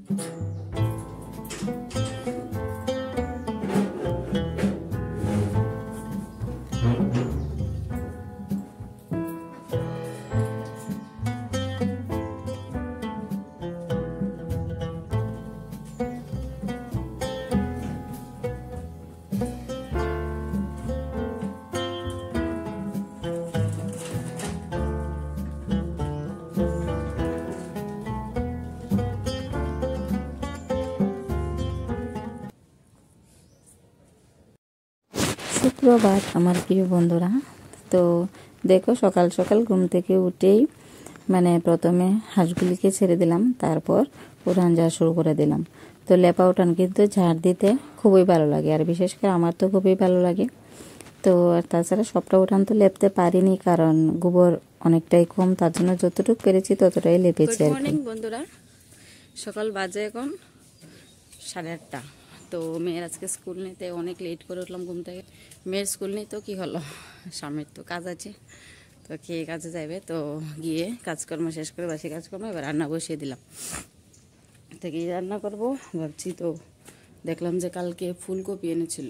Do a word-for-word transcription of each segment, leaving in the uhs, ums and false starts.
সুপ্রভাত আমার প্রিয় বন্ধুরা। তো দেখো সকাল সকাল ঘুম থেকে উঠেই মানে প্রথমে হাঁসগুলিকে ছেড়ে দিলাম, তারপর উঠান ঝাড় শুরু করে দিলাম। তো লেপা উঠান কিন্তু ঝাড় দিতে খুবই ভালো লাগে, আর বিশেষ করে আমার তো খুবই ভালো লাগে। তো তাছাড়া সবটা উঠান তো লেপতে পারিনি, কারণ গোবর অনেকটাই কম, তার জন্য যতটুকু পেরেছি ততটাই লেপেছি। গুড মর্নিং বন্ধুরা, সকাল বাজে এখন সাড়ে আটটা। তো মেয়ের আজকে স্কুল নিতে অনেক লেট করে উঠলাম ঘুম থেকে। মেয়ের স্কুল নেই তো কি হলো, সামনের তো কাজ আছে, তো কে কাজে যাবে, তো গিয়ে কাজকর্ম শেষ করে বাসি কাজকর্ম এবার রান্না বসিয়ে দিলাম। তো কি রান্না করব ভাবছি, তো দেখলাম যে কালকে ফুলকপি এনেছিল।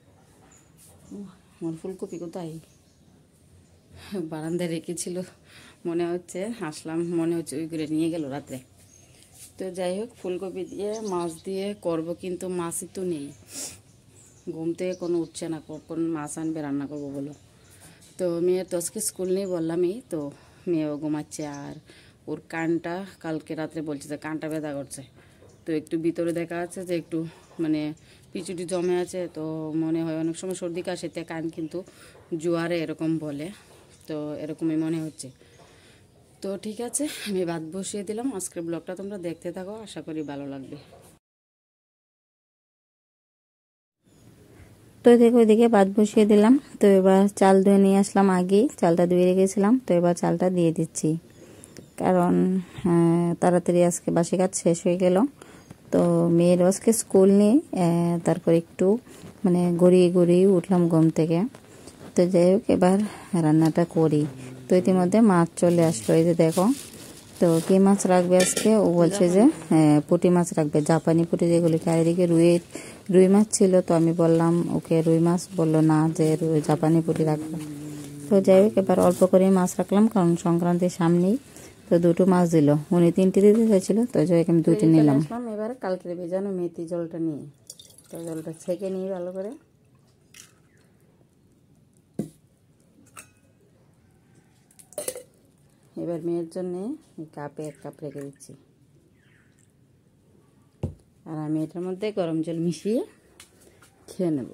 আমার ফুলকপি কোথায়, বারান্দায় রেখেছিল মনে হচ্ছে, আসলাম মনে হচ্ছে ওই করে নিয়ে গেল রাত্রে। তো যাই হোক, ফুলকপি দিয়ে মাছ দিয়ে করব, কিন্তু মাছই তো নেই, ঘুম থেকে কোনো উঠছে না, কখন মাছ আনবে রান্না করব বলো। তো মেয়ের তো আজকে স্কুল নেই বললামই, তো মেয়েও ঘুমাচ্ছে, আর ওর কানটা কালকে রাত্রে বলছে যে কানটা ব্যথা করছে। তো একটু ভিতরে দেখা যাচ্ছে যে একটু মানে পিছুটি জমে আছে, তো মনে হয় অনেক সময় সর্দি কাশিতে কান কিন্তু জোয়ারে এরকম বলে, তো এরকমই মনে হচ্ছে। তো ঠিক আছে, আমি ভাত বসিয়ে দিলাম। আজকের ব্লগটা তোমরা দেখতে থাকো, আশা করি ভালো লাগবে। তো দেখো ওইদিকে ভাত বসিয়ে দিলাম। তো এবার চাল ধুয়ে নিয়ে আসলাম, আগেই চালটা ধুয়ে রেখেছিলাম, তো এবার চালটা দিয়ে দিচ্ছি, কারণ তাড়াতাড়ি আজকে বাসি কাজ শেষ হয়ে গেল। তো মেয়ের আজকে স্কুল নেই, তারপর একটু মানে গড়িয়ে গড়িয়ে উঠলাম ঘুম থেকে। তো যাই হোক, এবার রান্নাটা করি। তো ইতিমধ্যে মাছ চলে আসলো, এই যে দেখো। তো কি মাছ রাখবে আজকে, ও বলছে যে পুঁটি মাছ রাখবে, জাপানি পুঁটি যেগুলি। আর এদিকে রুই রুই মাছ ছিল, তো আমি বললাম ওকে রুই মাছ, বললো না যে জাপানি পুঁটি রাখবো। তো যাই হোক, এবার অল্প করে মাছ রাখলাম, কারণ সংক্রান্তির সামনেই, তো দুটো মাছ দিল। উনি তিনটে দিতে চাইছিল, তো যাই হোক আমি দুটি নিলাম। এবার কালকে ভেজানো মেথি জলটা নিয়ে, তো জলটা ছেঁকে নিয়ে ভালো করে। এবার মেয়ের জন্য কাপে এক কাপ রেখে দিচ্ছি, আর আমি এটার মধ্যে গরম জল মিশিয়ে খেয়ে নেব।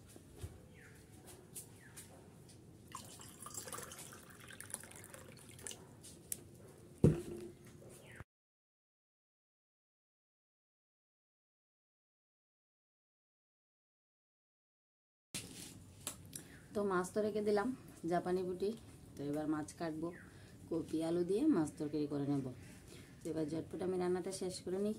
তো মাছ তো রেখে দিলাম, জাপানি পুঁটি। তো এবার মাছ কাটবো, কপি আলু দিয়ে মাছ তরকারি করে নেব। তো এবার ঝটপট আমি রান্নাটা শেষ করে নিই।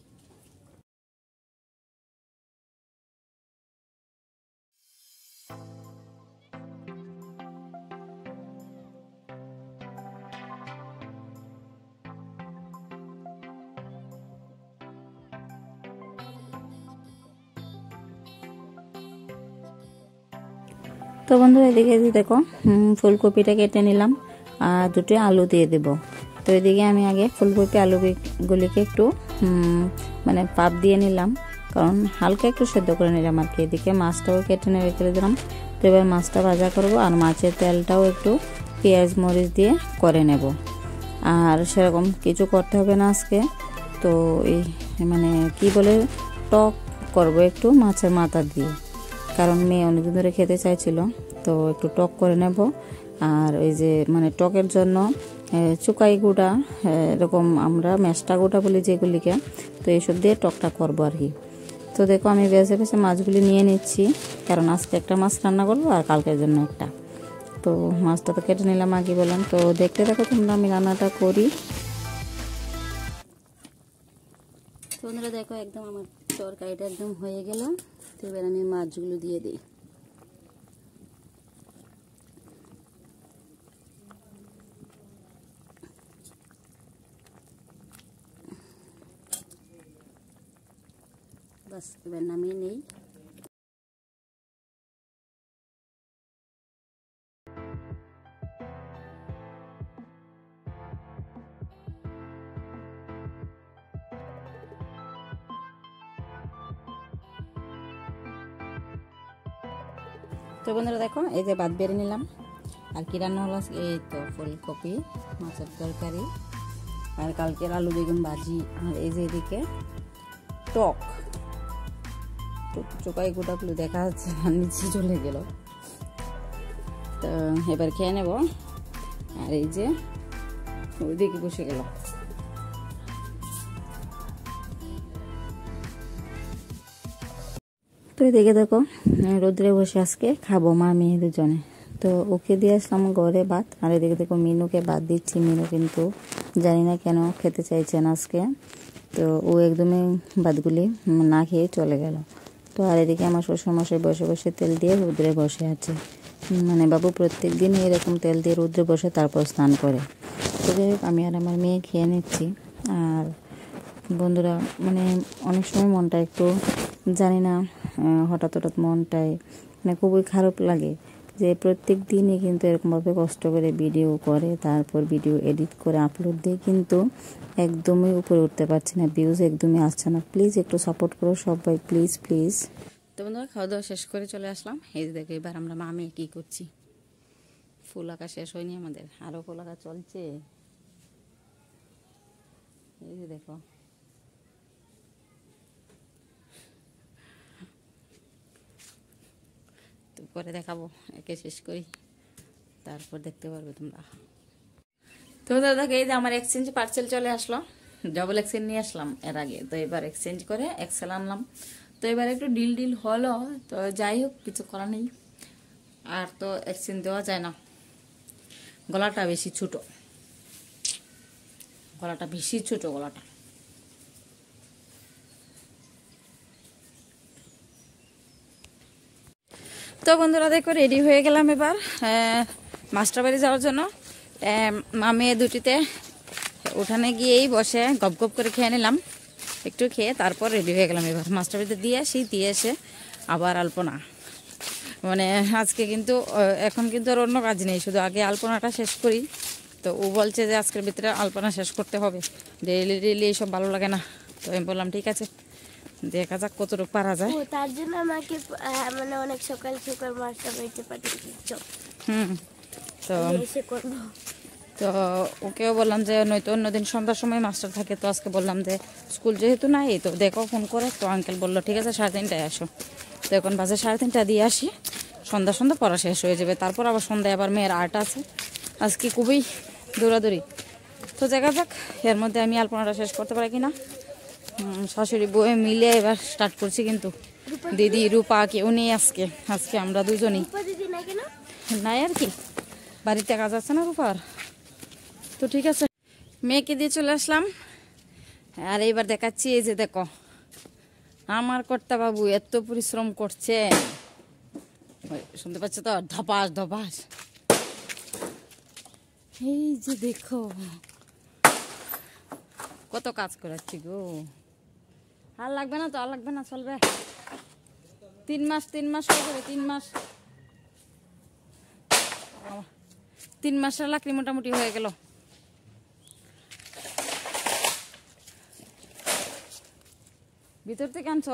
তো বন্ধুরা এদিকে দেখো, ফুলকপিটা কেটে নিলাম, আর দুটো আলু দিয়ে দেব। তো এদিকে আমি আগে ফুলকপি আলুগুলিকে একটু মানে পাপ দিয়ে নিলাম, কারণ হালকা একটু সেদ্ধ করে নিলাম আর কি। এদিকে মাছটাও কেটে নিয়ে রেখে দিলাম। তো এবার মাছটা ভাজা করব, আর মাছের তেলটাও একটু পেঁয়াজ মরিচ দিয়ে করে নেব। আর সেরকম কিছু করতে হবে না আজকে। তো এই মানে কি বলে টক করব একটু মাছের মাথা দিয়ে, কারণ মেয়ে অনেকদিন ধরে খেতে চাইছিল, তো একটু টক করে নেব। আর ওই যে মানে টকের জন্য চুকাই গুঁড়া, এরকম আমরা মেষ্টা গুঁড়া বলি যেগুলিকে, তো এইসব দিয়ে টকটা করবো আর কি। তো দেখো আমি বেছে বেছে মাছগুলি নিয়ে নিচ্ছি, কারণ আজকে একটা মাছ রান্না করবো আর কালকের জন্য একটা। তো মাছটা তো কেটে নিলাম আগে বললাম। তো দেখতে দেখো তোমরা আমি রান্নাটা করি। বন্ধুরা দেখো, একদম আমার তরকারিটা একদম হয়ে গেল। তো এবার আমি মাছগুলো দিয়ে দিই। বাস এবার নামিয়ে নেই। তো বন্ধুরা দেখো, এই যে ভাত বেড়ে নিলাম। আর কি রান্না হলো, এই তো ফুলকপি মাছের তরকারি, আর কালকের আলু বেগুন ভাজি, আর এই যে এদিকে টক চোখাই গোটাগুলো দেখা যাচ্ছে আর নিচে চলে গেল। তো এবার খেয়ে নেব। আর এই যে ওইদিকে বসে গেল। তো এদিকে দেখো রোদ্রে বসে আজকে খাবো মা মেয়ে দুজনে। তো ওকে দিয়ে আসলাম ঘরে ভাত, আর এদিকে দেখো মিনুকে ভাত দিচ্ছি। মিনু কিন্তু জানি না কেন খেতে চাইছে না আজকে, তো ও একদমই ভাতগুলি না খেয়ে চলে গেল। তো আর এদিকে আমার শ্বশুরমশাই বসে বসে তেল দিয়ে রোদ্রে বসে আছে। মানে বাবু প্রত্যেক দিন এরকম তেল দিয়ে রোদ্রে বসে তারপর স্নান করে। তো যাই হোক, আমি আর আমার মেয়ে খেয়ে নিচ্ছি। আর বন্ধুরা মানে অনেক সময় মনটা একটু জানি না হঠাৎ হঠাৎ মনটায় মানে খুবই খারাপ লাগে যে প্রত্যেক দিনই কিন্তু এরকমভাবে কষ্ট করে ভিডিও করে, তারপর ভিডিও এডিট করে আপলোড দিয়ে কিন্তু একদমই উপরে উঠতে পারছি না, ভিউজ একদমই আসছে না। প্লিজ একটু সাপোর্ট করো সবাই, প্লিজ প্লিজ। তো বন্ধুরা খাওয়া দাওয়া শেষ করে চলে আসলাম। এই যে দেখো এবার আমরা মা মেয়ে কী করছি। ফুল আঁকা শেষ হয়নি আমাদের, আরও ফুল আঁকা চলছে। এই যে দেখো তো পরে দেখাবো, একে শেষ করি তারপর দেখতে পারবে তোমরা। তো দাদা এই যে আমার এক্সচেঞ্জ পার্সেল চলে আসলো, ডবল এক্সচেঞ্জ নিয়ে আসলাম এর আগে। তো এবার এক্সচেঞ্জ করে এক্সেল আনলাম। তো এবার একটু ডিল ডিল হলো, তো যাই হোক কিছু করা নেই। আর তো এক্সচেঞ্জ দেওয়া যায় না, গলাটা বেশি ছোট, গলাটা বেশি ছোট গলাটা। তো বন্ধুরা দেখো রেডি হয়ে গেলাম এবার মাস্টার বাড়ি যাওয়ার জন্য। মেয়ে দুটিতে উঠানে গিয়েই বসে গপ গপ করে খেয়ে নিলাম, একটু খেয়ে তারপর রেডি হয়ে গেলাম। এবার মাস্টার বাড়িতে দিয়ে আসি, দিয়ে এসে আবার আলপনা। মানে আজকে কিন্তু এখন কিন্তু আর অন্য কাজ নেই, শুধু আগে আলপনাটা শেষ করি। তো ও বলছে যে আজকের ভিতরে আলপনা শেষ করতে হবে, ডেইলি ডেইলি এইসব ভালো লাগে না। তো আমি বললাম ঠিক আছে, দেখা যাক কতটুকু পারা যায়। তার জন্য আমাকে মানে অনেক সকাল সকাল মাস্টার বাড়িতে পাঠিয়ে দিচ্ছ। হুম তো এসে করব। তো ওকেও বললাম যে নয়তো অন্যদিন সন্ধ্যার সময় মাস্টার থাকে, তো আজকে বললাম যে স্কুল যেহেতু নাই তো দেখো ফোন করে। তো আঙ্কেল বললো ঠিক আছে সাড়ে তিনটায় আসো। তো এখন বাজে সাড়ে তিনটা দিয়ে আসি, সন্ধ্যা সন্ধ্যা পড়া শেষ হয়ে যাবে। তারপর আবার সন্ধ্যায় আবার মেয়ের আর্ট আছে, আজকে খুবই দৌড়াদৌড়ি। তো দেখা যাক এর মধ্যে আমি আলপনাটা শেষ করতে পারি কিনা। শাশুড়ি বউয়ে মিলে এবার স্টার্ট করছি, কিন্তু দিদি রূপা কেউ নেই আজকে, আজকে আমরা দুজনই নাই আর কি, বাড়িতে কাজ আছে না রূপার। তো ঠিক আছে, মেয়েকে দিয়ে চলে আসলাম। আর এইবার দেখাচ্ছি, এই যে দেখো আমার কর্তা বাবু এত পরিশ্রম করছে, শুনতে পাচ্ছ তো ধপাস ধপাস। এই যে দেখো কত কাজ করাচ্ছি গো। আর লাগবে না তো, আর লাগবে না, চলবে। তিন মাস তিন মাস হয়ে যাবে, তিন মাস তিন মাসের লাকড়ি মোটামুটি হয়ে গেল। ভিতর থেকে আনছ?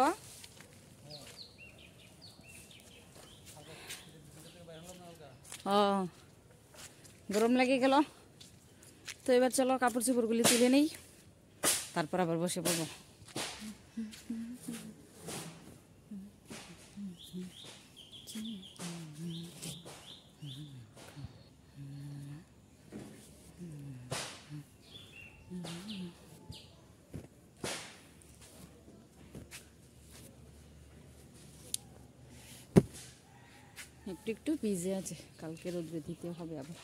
ও গরম লেগে গেল। তো এবার চলো কাপড় চোপড়গুলি তুলে নেই, তারপর আবার বসে পড়বো। একটু একটু ভিজে আছে, কালকে রোদ্রে দিতে হবে আবার।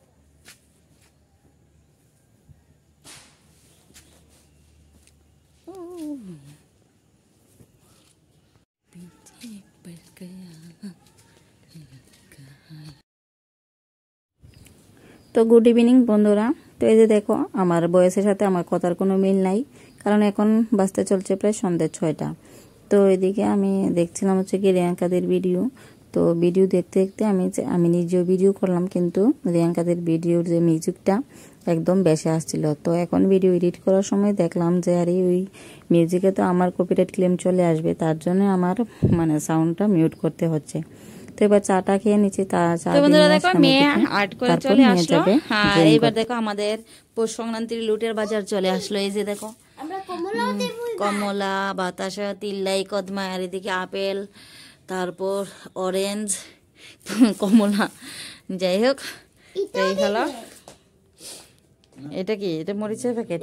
তো গুড ইভিনিং বন্ধুরা। তো এই যে দেখো আমার বয়সের সাথে আমার কথার কোনো মিল নাই, কারণ এখন বাজতে চলছে প্রায় সন্ধ্যে ছয়টা। তো এদিকে আমি দেখছিলাম হচ্ছে কি রিয়াঙ্কাদের ভিডিও। তো ভিডিও দেখতে দেখতে আমি আমি নিজেও ভিডিও করলাম, কিন্তু রিয়াঙ্কাদের ভিডিওর যে মিউজিকটা একদম বেশি আসছিল। তো এখন ভিডিও এডিট করার সময় দেখলাম যে আরে ওই মিউজিকে তো আমার কপিরাইট ক্লেম চলে আসবে, তার জন্য আমার মানে সাউন্ডটা মিউট করতে হচ্ছে। তো এবার চাটা খেয়ে নিচ্ছি। তা চা বন্ধুরা দেখো মেয়ে আর্ট করে চলে আসলো। আর এইবার দেখো আমাদের পৌষ সংক্রান্তির লুটের বাজার চলে আসলো। এই যে দেখো কমলা, বাতাসা, তিল্লাই, কদমা, আর এদিকে আপেল, তারপর অরেঞ্জ, কমলা, যাই হোক এই হলো। এটা কি? এটা মরিচের প্যাকেট।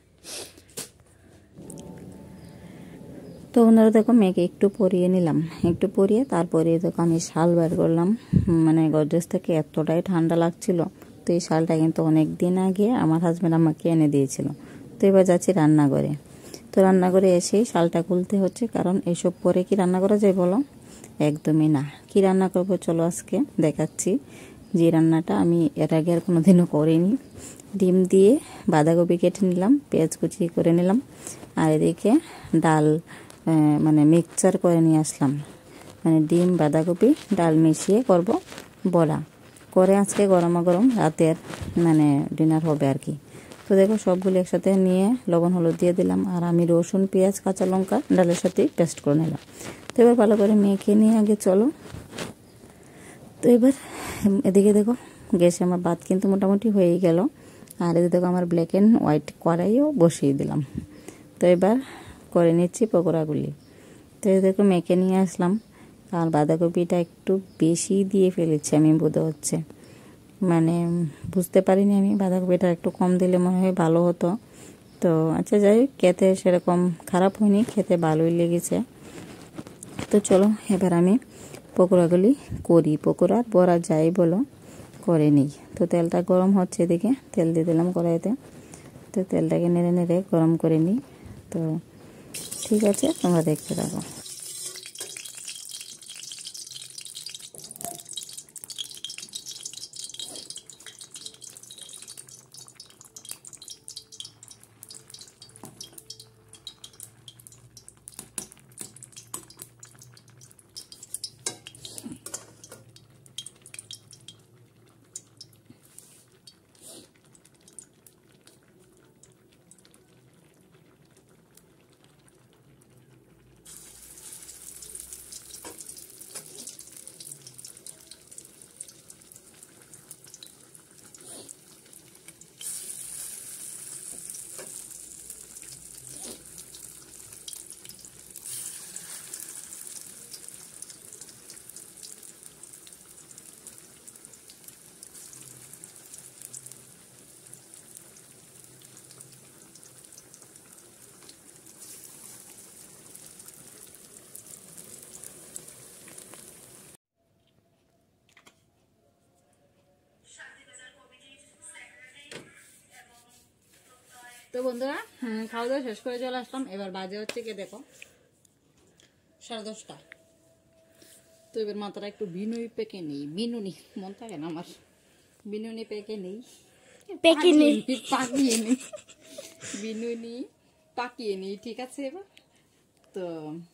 তো ওনারা দেখো মেয়েকে একটু পরিয়ে নিলাম, একটু পরিয়ে তারপরে দেখো আমি শাল বের করলাম। মানে গডরেজ থেকে এতটাই ঠান্ডা লাগছিল। তো এই শালটা কিন্তু অনেক দিন আগে আমার হাজব্যান্ড আমাকে এনে দিয়েছিল। তো এবার যাচ্ছি রান্নাঘরে। তো রান্নাঘরে এসেই শালটা খুলতে হচ্ছে, কারণ এসব পরে কি রান্না করা যায় বলো? একদমই না। কি রান্না করবো চলো আজকে দেখাচ্ছি। যে রান্নাটা আমি এর আগে আর কোনোদিনও করিনি। ডিম দিয়ে বাঁধাকপি কেটে নিলাম, পেঁয়াজ কুচি করে নিলাম, আর এদিকে ডাল মানে মিক্সচার করে নিয়ে আসলাম। মানে ডিম বাঁধাকপি ডাল মিশিয়ে করব বড়া করে আজকে গরমা গরম রাতের মানে ডিনার হবে আর কি। তো দেখো সবগুলো একসাথে নিয়ে লবণ হলুদ দিয়ে দিলাম, আর আমি রসুন পেঁয়াজ কাঁচা লঙ্কা ডালের সাথে পেস্ট করে নিলাম। তো এবার ভালো করে মেখে নিয়ে আগে চলো। তো এবার এদিকে দেখো গ্যাসে আমার ভাত কিন্তু মোটামুটি হয়েই গেল। আর এদিকে দেখো আমার ব্ল্যাক অ্যান্ড হোয়াইট কড়াইও বসিয়ে দিলাম। তো এবার করে নিচ্ছি পকোড়াগুলি। তো দেখো মেখে নিয়ে আসলাম। আর বাঁধাকপিটা একটু বেশি দিয়ে ফেলেছি আমি, বোধ হচ্ছে মানে বুঝতে পারিনি আমি, বাঁধাকপিটা একটু কম দিলে মনে হয় ভালো হতো। তো আচ্ছা যাই হোক, খেতে সেরকম খারাপ হয়নি, খেতে ভালোই লেগেছে। তো চলো এবার আমি পকোড়াগুলি করি, পকোড়া বড়া যাই বলো করে নিই। তো তেলটা গরম হচ্ছে, এদিকে তেল দিয়ে দিলাম কড়াইতে। তো তেলটাকে নেড়ে নেড়ে গরম করে নিই। তো ঠিক আছে, তোমরা দেখতে থাকো। তো বন্ধুরা খাওয়া দাওয়া শেষ করে চলে আসলাম। এবার বাজে হচ্ছে কি দেখো সাড়ে দশটা। তো এবার মাথাটা একটু বিনুনি পেকে নেই, বিনুনি মন থাকে না আমার, বিনুনি পেকে নেই, পেকে নেই পাকিয়ে নেই, বিনুনি পাকিয়ে নেই, ঠিক আছে। এবার তো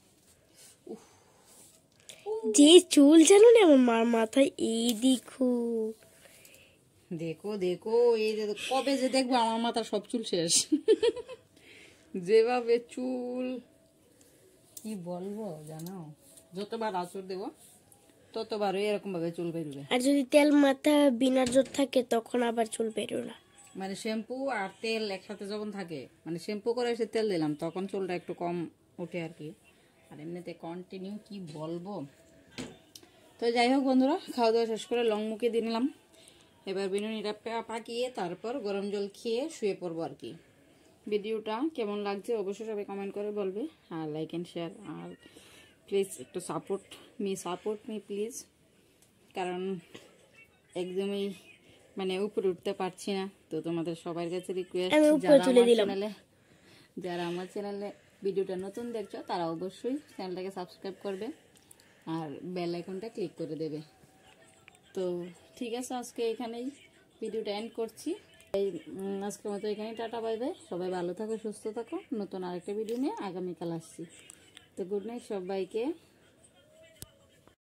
যে চুল জানো না আমার মার মাথায়, এই দেখো দেখো দেখো এই যে কবে যে দেখবো আমার মাথার সব চুল শেষ। যেভাবে চুল কি বলবো জানো, যতবার আঁচড় দেবো ততবার এরকম ভাবে চুল বেরোবে। আর যদি তেল মাথা বিনা জোর থাকে তখন আবার চুল বেরো না। মানে শ্যাম্পু আর তেল একসাথে যখন থাকে, মানে শ্যাম্পু করে এসে তেল দিলাম তখন চুলটা একটু কম ওঠে আর কি। আর এমনিতে কন্টিনিউ কি বলবো। তো যাই হোক বন্ধুরা, খাওয়া দাওয়া শেষ করে লং মুখে দিয়ে নিলাম। এবার বিনুনিটা পাকিয়ে তারপর গরম জল খেয়ে শুয়ে পড়বো আর কি। ভিডিওটা কেমন লাগছে অবশ্যই সবাই কমেন্ট করে বলবে, আর লাইক অ্যান্ড শেয়ার, আর প্লিজ একটু support me support me please, কারণ একদমই মানে উপরে উঠতে পারছি না। তো তোমাদের সবার কাছে রিকোয়েস্ট, যারা আমার চ্যানেলে যারা আমার চ্যানেলে ভিডিওটা নতুন দেখছো তারা অবশ্যই চ্যানেলটাকে সাবস্ক্রাইব করবে আর বেল আইকনটা ক্লিক করে দেবে। তো ঠিক আছে, আজকে এখানেই ভিডিওটা এন্ড করছি। এই আজকের মতো এখানেই টাটা বাই বাই। সবাই ভালো থাকো, সুস্থ থাকো। নতুন আরেকটা ভিডিও নিয়ে আগামীকাল আসছি। তো গুড নাইট সবাইকে।